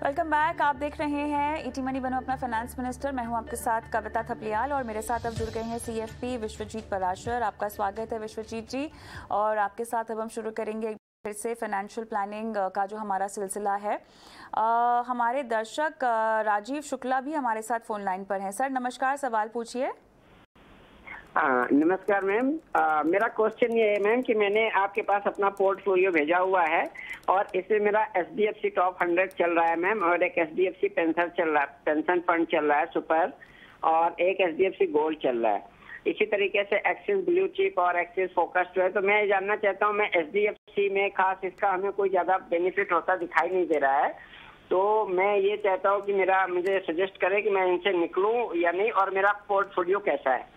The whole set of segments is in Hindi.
Welcome back. आप देख रहे हैं ईटी मनी बनो अपना फाइनेंस मिनिस्टर। मैं हूं आपके साथ कविता थपलियाल और मेरे साथ अब जुड़ गए हैं सीएफपी विश्वजीत पराशर। आपका स्वागत है विश्वजीत जी। और आपके साथ अब हम शुरू करेंगे फिर से फाइनेंशियल प्लानिंग का जो हमारा सिलसिला है। हमारे दर्शक राजीव शुक्ला भी हमारे साथ फोन लाइन पर हैं। सर नमस्कार, सवाल पूछिए। नमस्कार मैम। मेरा क्वेश्चन ये है मैम कि मैंने आपके पास अपना पोर्टफोलियो भेजा हुआ है और इसमें मेरा एचडीएफसी टॉप 100 चल रहा है मैम, और एक एचडीएफसी पेंशन चल रहा है, पेंशन फंड चल रहा है सुपर, और एक एचडीएफसी गोल्ड चल रहा है। इसी तरीके से एक्सिस ब्लू चिप और एक्सिस फोकस जो है। तो मैं ये जानना चाहता हूँ, मैं एचडीएफसी में खास इसका हमें कोई ज्यादा बेनिफिट होता दिखाई नहीं दे रहा है, तो मैं ये चाहता हूँ कि मुझे सजेस्ट करें कि मैं इनसे निकलूं या नहीं, और मेरा पोर्टफोलियो कैसा है।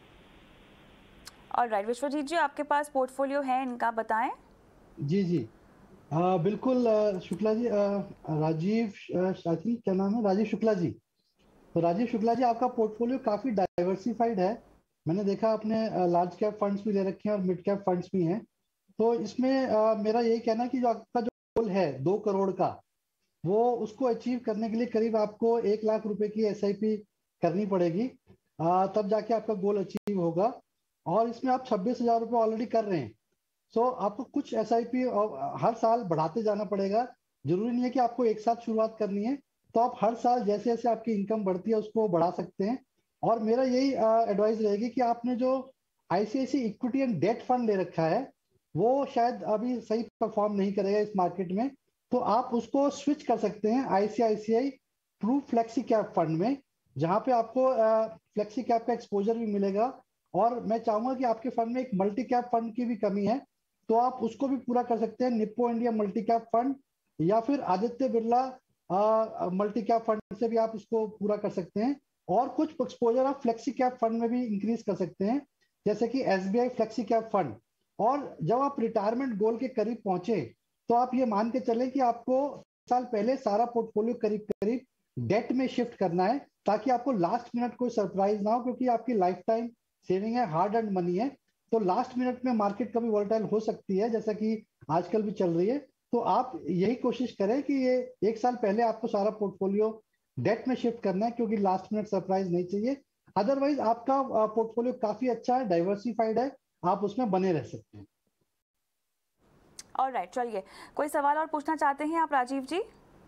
ऑलराइट विश्वजीत जी, आपके पास पोर्टफोलियो है इनका, बताएं। जी बिल्कुल। शुक्ला जी, राजीव शाची क्या नाम है, राजीव शुक्ला जी। तो राजीव शुक्ला जी, आपका पोर्टफोलियो काफी डाइवर्सिफाइड है। मैंने देखा आपने लार्ज कैप फंड्स भी ले रखे हैं और मिड कैप फंड्स भी हैं। तो इसमें मेरा यही कहना है कि जो आपका जो गोल है 2 करोड़ का, वो उसको अचीव करने के लिए करीब आपको 1 लाख रुपए की एसआईपी करनी पड़ेगी, तब जाके आपका गोल अचीव होगा। और इसमें आप 26,000 रुपये ऑलरेडी कर रहे हैं। सो आपको कुछ एसआईपी हर साल बढ़ाते जाना पड़ेगा। जरूरी नहीं है कि आपको एक साथ शुरुआत करनी है, तो आप हर साल जैसे जैसे आपकी इनकम बढ़ती है उसको बढ़ा सकते हैं। और मेरा यही एडवाइस रहेगी कि आपने जो ICICI equity and debt fund ले रखा है, वो शायद अभी सही परफॉर्म नहीं करेगा इस मार्केट में, तो आप उसको स्विच कर सकते हैं ICICI true flexi cap fund में, जहां पे आपको फ्लेक्सी कैप का एक्सपोजर भी मिलेगा। और मैं चाहूंगा कि आपके फंड में एक मल्टी कैप फंड की भी कमी है, तो आप उसको भी पूरा कर सकते हैं Nippon India multi cap fund, या फिर Aditya Birla multi cap fund से भी आप उसको पूरा कर सकते हैं। और कुछ एक्सपोजर आप फ्लेक्सी कैप फंड में भी इंक्रीज कर सकते हैं, जैसे कि एसबीआई फ्लेक्सी कैप फंड। और जब आप रिटायरमेंट गोल के करीब पहुंचे, तो आप ये मान के चले कि आपको साल पहले सारा पोर्टफोलियो करीब करीब डेट में शिफ्ट करना है, ताकि आपको लास्ट मिनट कोई सरप्राइज ना हो, क्योंकि आपकी लाइफ टाइम सेविंग है, हार्ड अर्न मनी है। तो लास्ट मिनट में मार्केट कभी वोलेटाइल हो सकती है, जैसा कि आजकल भी चल रही है। तो आप यही कोशिश करें कि ये 1 साल पहले आपको सारा पोर्टफोलियो डेट में शिफ्ट करना है, क्योंकि लास्ट मिनट सरप्राइज नहीं चाहिए। अदरवाइज आपका पोर्टफोलियो काफी अच्छा है, डाइवर्सिफाइड है, आप उसमें बने रह सकते हैं। ऑलराइट, चलिए कोई सवाल और पूछना चाहते हैं आप राजीव जी?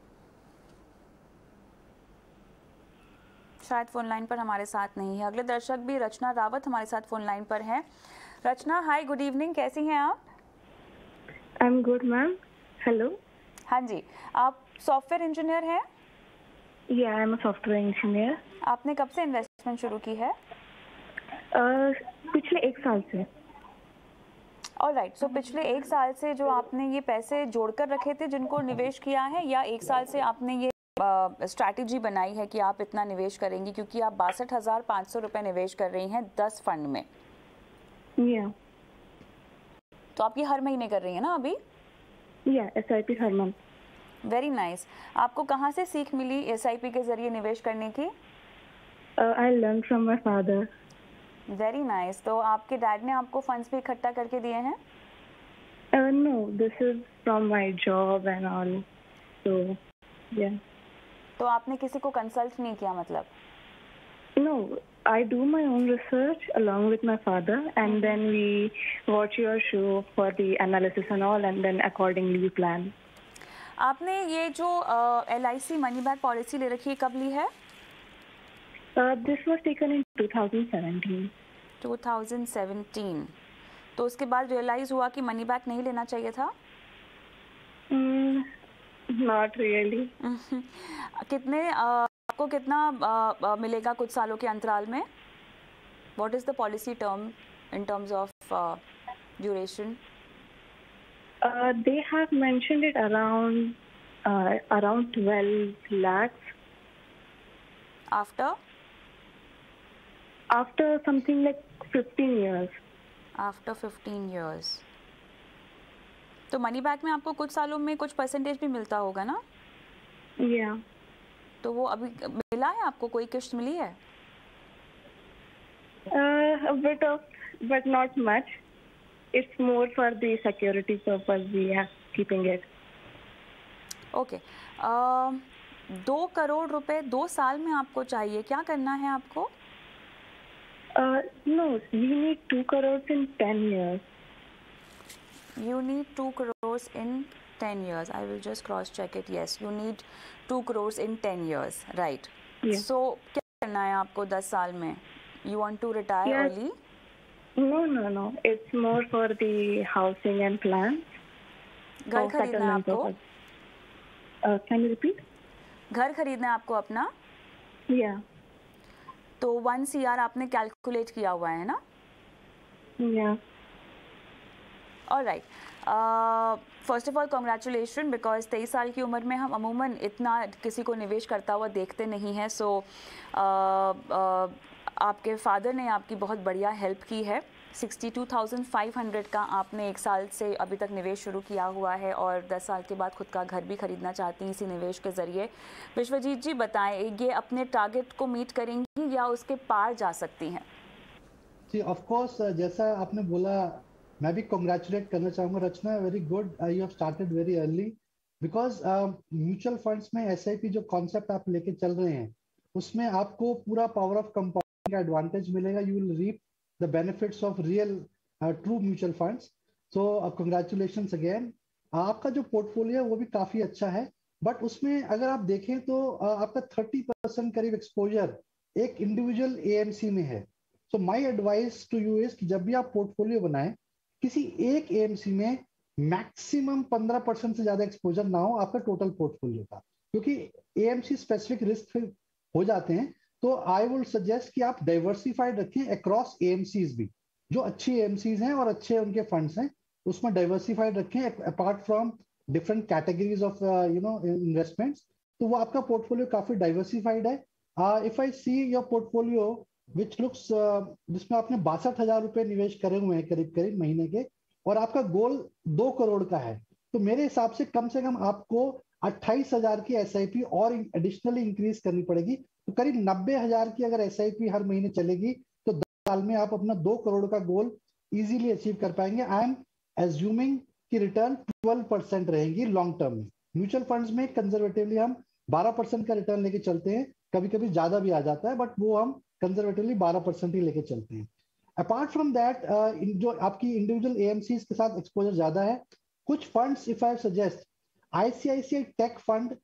शायद फोन लाइन पर हमारे साथ नहीं है। अगले दर्शक भी रचना रावत हमारे साथ फोन लाइन पर हैं। रचना, हाय, गुड इवनिंग, कैसी हैं आप? I am good ma'am. Hello. हाँ जी, आप सॉफ्टवेयर इंजीनियर हैं? Yeah, I am a software engineer. आपने कब से इन्वेस्टमेंट शुरू की है? पिछले 1 साल से। ऑलराइट, सो पिछले 1 साल से जो आपने ये पैसे जोड़कर रखे थे जिनको निवेश किया है, या 1 साल से आपने ये स्ट्रैटेजी बनाई है कि आप इतना निवेश करेंगी, क्योंकि आप 62,500 रुपये निवेश कर रही हैं 10 फंड में? या। तो आप ये हर महीने कर रही हैं ना अभी? या, एसआईपी हर मंथ। Very nice. आपको कहाँ से सीख मिली एसआईपी के जरिए निवेश करने की? I learn from my father. Very nice. तो आपके डैड ने आपको फंड्स भी इकट्ठा करके दिए हैं? No, this is from my job and all. So yeah. तो आपने किसी को कंसल्ट नहीं किया मतलब? No, I do my own research along with my father, and then we watch your show for the analysis and all, and then accordingly we plan. आपने ये जो LIC मनी बैक पॉलिसी ले रखी है, कब ली है? This was taken in 2017. 2017। तो उसके बाद रियलाइज हुआ कि मनी बैक नहीं लेना चाहिए था? Not really. कितने आपको कितना मिलेगा कुछ सालों के अंतराल में? What is the policy term in terms of duration? They have mentioned it around 12 lakhs. After something like 15 years. After 15 years. तो मनी बैक में आपको कुछ सालों में कुछ परसेंटेज भी मिलता होगा ना? या। तो वो अभी मिला है आपको, कोई किश्त मिली है? A bit of, but not much. It's more for the security purpose we are keeping it. Okay. 2 crore रुपए 2 साल में आपको चाहिए, क्या करना है आपको? No, we need 2 crores in 10 years. You need 2 crores in 10 years. I will just cross check it. Yes, you need 2 crores in 10 years. Right. Yeah. So, क्या करना है आपको 10 साल में? You want to retire Yeah. early? No. It's more for the housing and plans. घर खरीदना है आपको? Can you repeat? घर खरीदना है आपको अपना? Yeah. तो 1 CR आपने कैलकुलेट किया हुआ है ना? Yeah. Alright, first of all congratulation, because 23 साल की उम्र में हम अमूमन इतना किसी को निवेश करता हुआ देखते नहीं हैं. सो आपके फादर ने आपकी बहुत बढ़िया हेल्प की है. 62,500 का आपने 1 साल से अभी तक निवेश शुरू किया हुआ है और 10 साल के बाद खुद का घर भी खरीदना चाहती हैं इसी निवेश के ज़रिए. विश्वजीत जी बताएं, ये अपने टारगेट को मीट करेंगी या उसके पार जा सकती हैं? जी ऑफ कोर्स, जैसा आपने बोला, मैं भी कॉन्ग्रेचुलेट करना चाहूँगा Rachna. Very good, you have started very early, because mutual funds में एसआईपी जो कॉन्सेप्ट आप लेके चल रहे हैं उसमें आपको पूरा पावर ऑफ कंपाउंडिंग का एडवांटेज मिलेगा. You will reap the benefits of real true mutual funds. So congratulations again. आपका जो पोर्टफोलियो है वो भी काफी अच्छा है, बट उसमें अगर आप देखें तो आपका 30% करीब एक्सपोजर एक इंडिविजुअल एएमसी में है. So my advice to you is कि जब भी आप पोर्टफोलियो बनाएं, किसी एक एएमसी में मैक्सिमम 15% से ज्यादा एक्सपोजर ना हो आपका टोटल पोर्टफोलियो का, क्योंकि एएमसी स्पेसिफिक रिस्क हो जाते हैं. तो आई वुड सजेस्ट कि आप डाइवर्सिफाइड रखें अक्रॉस एएमसीज भी. जो अच्छी एएमसीज हैं और अच्छे उनके फंड्स हैं उसमें डाइवर्सिफाइड रखें apart from different categories of investments. तो वो आपका पोर्टफोलियो काफी डाइवर्सिफाइड है. If I see your portfolio which looks, जिसमें आपने 62,000 रुपए निवेश करे हुए हैं करीब करीब महीने के, और आपका गोल 2 करोड़ का है, तो मेरे हिसाब से कम आपको 28,000 की एसआईपी और एडिशनली इंक्रीज करनी पड़ेगी. तो करीब 90,000 की अगर एसआईपी हर महीने चलेगी तो 10 साल में आप अपना 2 करोड़ का गोल इजीली अचीव कर पाएंगे. आई एम एज्यूमिंग कि रिटर्न 12% रहेंगी लॉन्ग टर्म में. म्यूचुअल फंड्स में कंजर्वेटिवली हम 12% का रिटर्न लेके चलते हैं, कभी कभी ज्यादा भी आ जाता है, बट वो हम कंजर्वेटिवली 12% ही लेके चलते हैं. अपार्ट फ्रॉम दैट, जो आपकी इंडिविजुअल एएमसी के साथ एक्सपोजर ज्यादा है, कुछ funds if I suggest, ICICI tech fund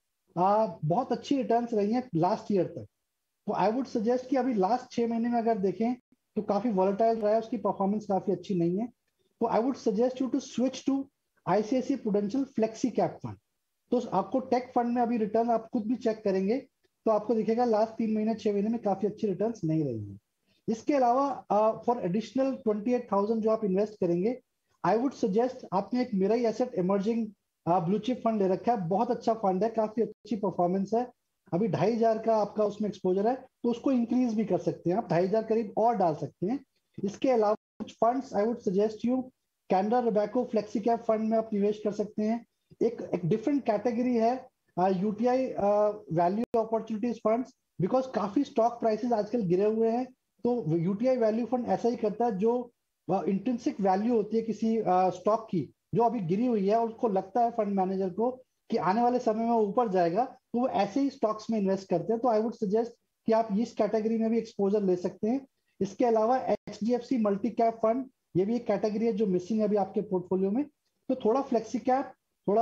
बहुत अच्छी रिटर्न्स रही हैं लास्ट ईयर तक. तो आई वुड सजेस्ट कि अभी लास्ट 6 महीने में अगर देखें तो काफी वॉलेटाइल रहा है, उसकी परफॉर्मेंस काफी अच्छी नहीं है. तो I would suggest you to switch to ICICI Prudential flexi cap fund. तो आपको टेक फंड में अभी रिटर्न आप खुद भी चेक करेंगे तो आपको दिखेगा लास्ट 3 महीने 6 महीने में काफी अच्छी रिटर्न्स नहीं रही है. इसके अलावा फॉर एडिशनल 28,000 जो आप इन्वेस्ट करेंगे, आई वुड सजेस्ट, आपने एक Mirae asset emerging blue chip fund ले रखा है, बहुत अच्छा फंड है, काफी अच्छी परफॉर्मेंस है. अभी 2,500 का आपका उसमें एक्सपोजर है, तो उसको इंक्रीज भी कर सकते हैं आप, 2,500 करीब और डाल सकते हैं. इसके अलावा कुछ funds I would suggest you, Canara Robeco flexi cap fund में आप निवेश कर सकते हैं. एक डिफरेंट कैटेगरी है UTI value opportunities funds, because काफी स्टॉक प्राइसेस आजकल गिरे हुए हैं. तो यूटीआई वैल्यू फंड ऐसा ही करता है, जो इंट्रिंसिक वैल्यू होती है किसी स्टॉक की जो अभी गिरी हुई है, और उसको लगता है फंड मैनेजर को कि आने वाले समय में ऊपर जाएगा, तो वो ऐसे ही स्टॉक्स में इन्वेस्ट करते हैं. तो आई वुड सजेस्ट कि आप इस कैटेगरी में भी एक्सपोजर ले सकते हैं. इसके अलावा एचडीएफसी मल्टी कैप फंड, ये भी एक कैटेगरी है जो मिसिंग है अभी आपके पोर्टफोलियो में. तो थोड़ा फ्लेक्सी कैप,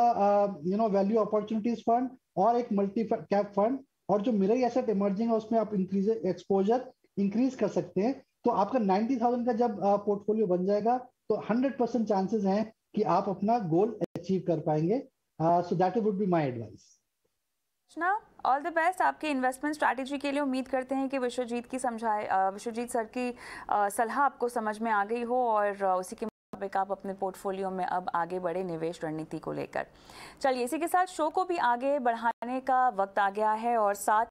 थोड़ा वैल्यू अपॉर्चुनिटीज फंड और एक मल्टी कैप फंड, और जो मिरर एसेट इमर्जिंग है उसमें आप एक्सपोजर इंक्रीज कर सकते हैं. तो आपका 90,000 का जब पोर्टफोलियो बन जाएगा तो 100% चांसेस हैं कि आप अपना गोल अचीव कर पाएंगे. So that would be my advice. All the best आपकी इन्वेस्टमेंट स्ट्रैटेजी के लिए. उम्मीद करते हैं कि विश्वजीत सर की सलाह आपको समझ में आ गई हो और उसी के मुताबिक आप अपने पोर्टफोलियो में अब आगे बढ़े निवेश रणनीति को लेकर. चलिए, इसी के साथ शो को भी आगे बढ़ाने का वक्त आ गया है और साथ